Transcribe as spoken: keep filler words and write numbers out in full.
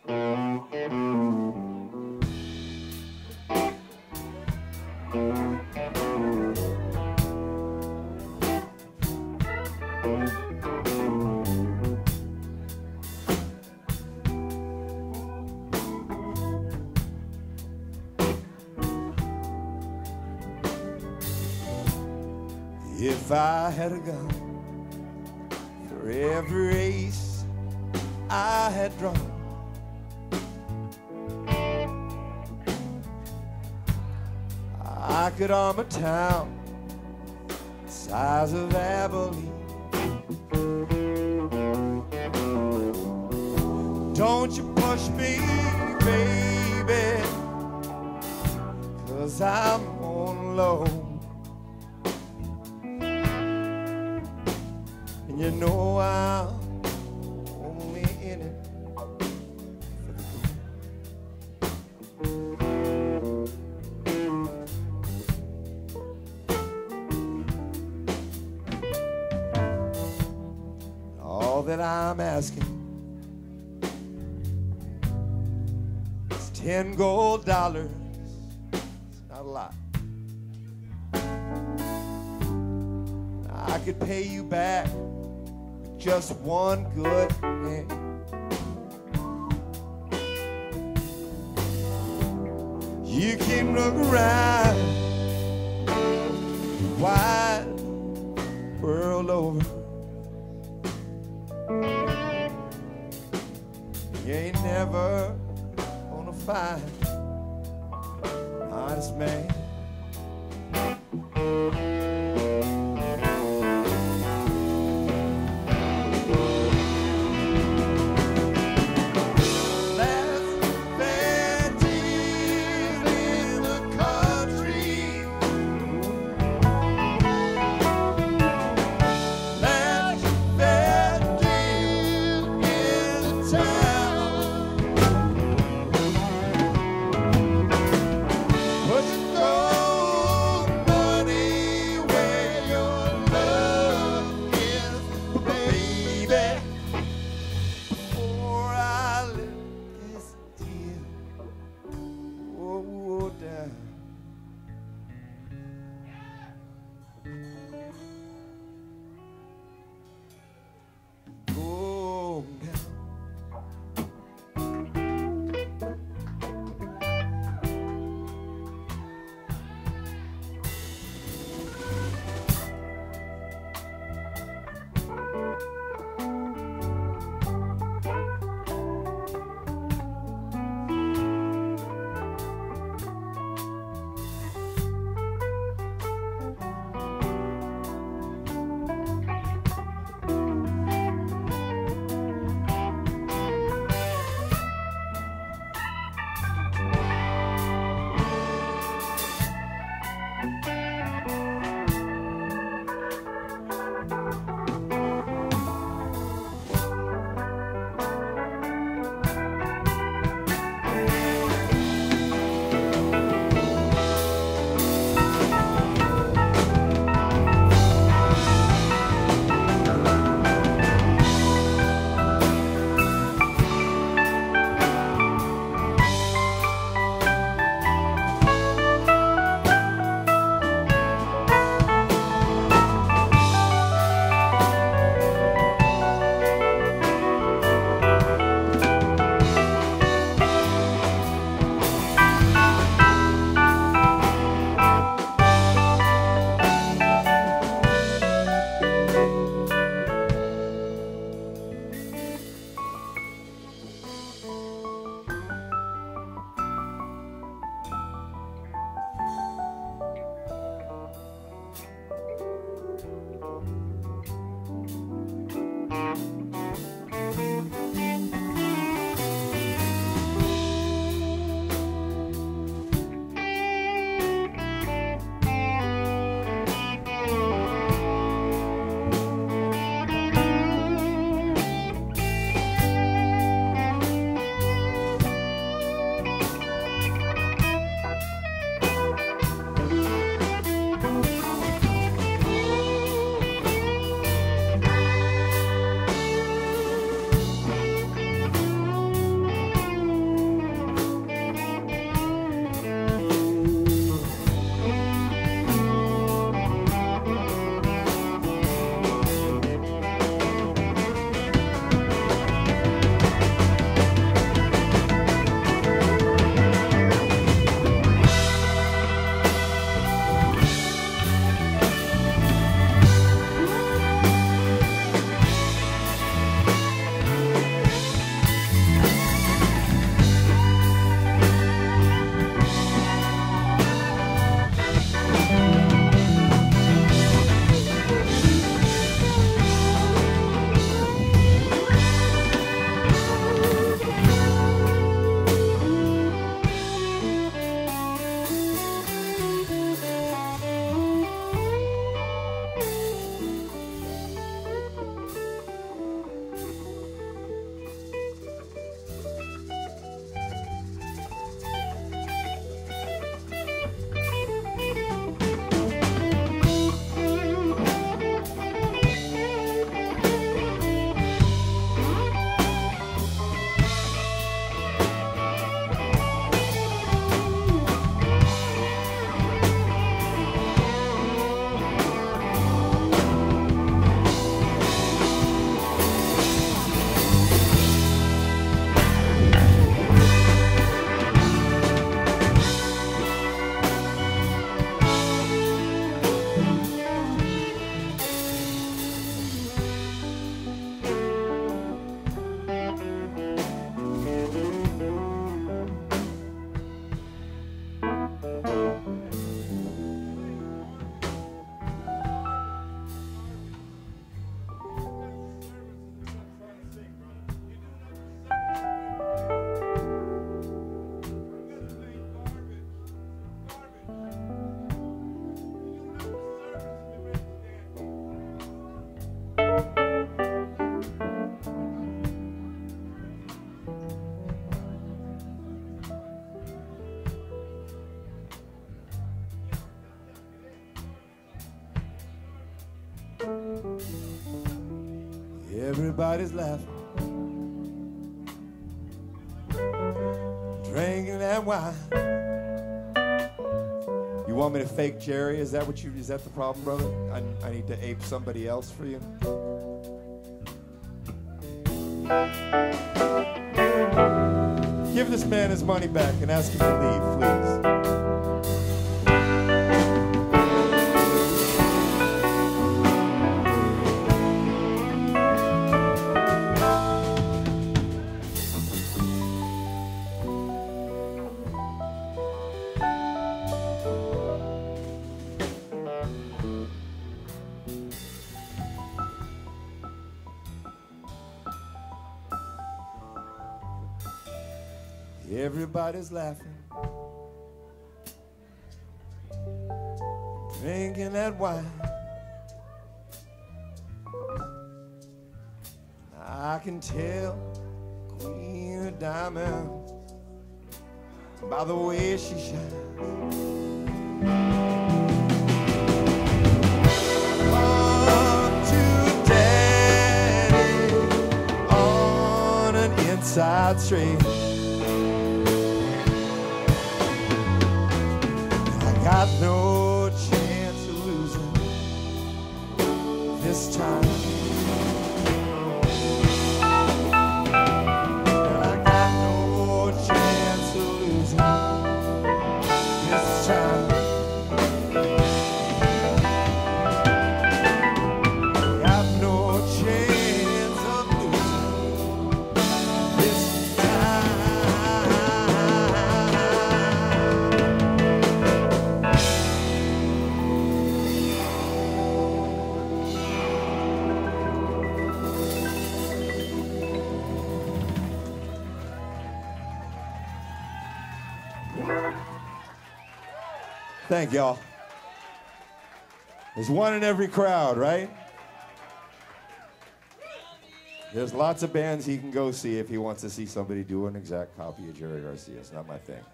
If I had a gun for every ace I had drawn, I could arm a town the size of Abilene. Don't you push me, baby, 'cause I'm on low. And you know I'm only in it for the good. All that I'm asking is ten gold dollars. It's not a lot. I could pay you back just one good man. You can look around the wide world over. You ain't never gonna find an honest man. Push it through. Everybody's laughing, drinking that wine. You want me to fake Jerry? Is that what you? Is that the problem, brother? I, I need to ape somebody else for you. Give this man his money back and ask him to leave, please. Everybody's laughing, drinking that wine. I can tell Queen of Diamonds by the way she shines. On to Daddy on an inside street. Got no chance of losing this time. I got no chance of losing this time. Got no chance of losing this time. Thank y'all. There's one in every crowd, right? There's lots of bands he can go see if he wants to see somebody do an exact copy of Jerry Garcia. It's not my thing.